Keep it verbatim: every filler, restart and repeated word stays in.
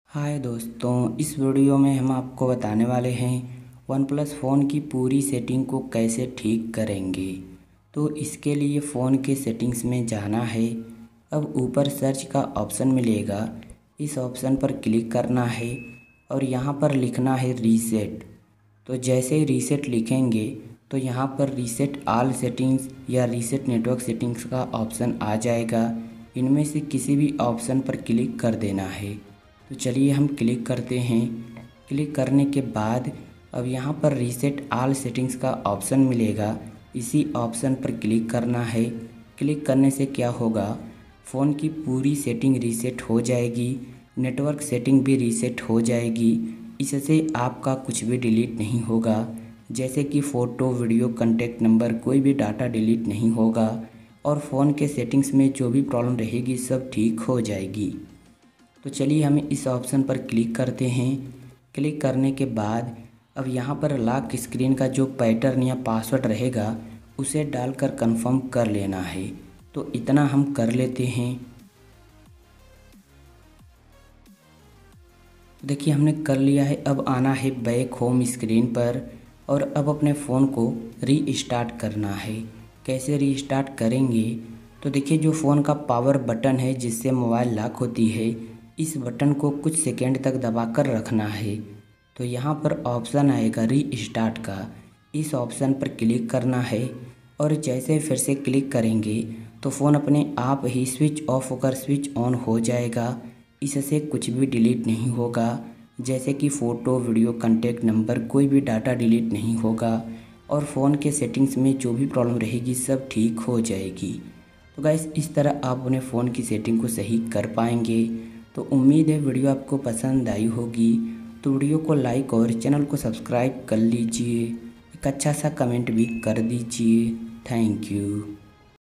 हाय दोस्तों, इस वीडियो में हम आपको बताने वाले हैं वन प्लस फ़ोन की पूरी सेटिंग को कैसे ठीक करेंगे। तो इसके लिए फ़ोन के सेटिंग्स में जाना है। अब ऊपर सर्च का ऑप्शन मिलेगा, इस ऑप्शन पर क्लिक करना है और यहाँ पर लिखना है रीसेट। तो जैसे ही रीसेट लिखेंगे तो यहाँ पर रीसेट ऑल सेटिंग्स या रीसेट नेटवर्क सेटिंग्स का ऑप्शन आ जाएगा। इनमें से किसी भी ऑप्शन पर क्लिक कर देना है। तो चलिए हम क्लिक करते हैं। क्लिक करने के बाद अब यहाँ पर रीसेट ऑल सेटिंग्स का ऑप्शन मिलेगा, इसी ऑप्शन पर क्लिक करना है। क्लिक करने से क्या होगा, फ़ोन की पूरी सेटिंग रीसेट हो जाएगी, नेटवर्क सेटिंग भी रीसेट हो जाएगी। इससे आपका कुछ भी डिलीट नहीं होगा, जैसे कि फ़ोटो, वीडियो, कॉन्टैक्ट नंबर, कोई भी डाटा डिलीट नहीं होगा और फ़ोन के सेटिंग्स में जो भी प्रॉब्लम रहेगी सब ठीक हो जाएगी। तो चलिए हम इस ऑप्शन पर क्लिक करते हैं। क्लिक करने के बाद अब यहाँ पर लॉक स्क्रीन का जो पैटर्न या पासवर्ड रहेगा उसे डालकर कंफर्म कर लेना है। तो इतना हम कर लेते हैं। देखिए हमने कर लिया है। अब आना है बैक होम स्क्रीन पर और अब अपने फ़ोन को रीस्टार्ट करना है। कैसे रीस्टार्ट करेंगे, तो देखिए जो फ़ोन का पावर बटन है जिससे मोबाइल लॉक होती है, इस बटन को कुछ सेकेंड तक दबाकर रखना है। तो यहाँ पर ऑप्शन आएगा रीस्टार्ट का, इस ऑप्शन पर क्लिक करना है और जैसे फिर से क्लिक करेंगे तो फ़ोन अपने आप ही स्विच ऑफ होकर स्विच ऑन हो जाएगा। इससे कुछ भी डिलीट नहीं होगा, जैसे कि फ़ोटो, वीडियो, कॉन्टैक्ट नंबर, कोई भी डाटा डिलीट नहीं होगा और फ़ोन के सेटिंग्स में जो भी प्रॉब्लम रहेगी सब ठीक हो जाएगी। तो गाइस इस तरह आप अपने फ़ोन की सेटिंग को सही कर पाएंगे। तो उम्मीद है वीडियो आपको पसंद आई होगी। तो वीडियो को लाइक और चैनल को सब्सक्राइब कर लीजिए, एक अच्छा सा कमेंट भी कर दीजिए। Thank you.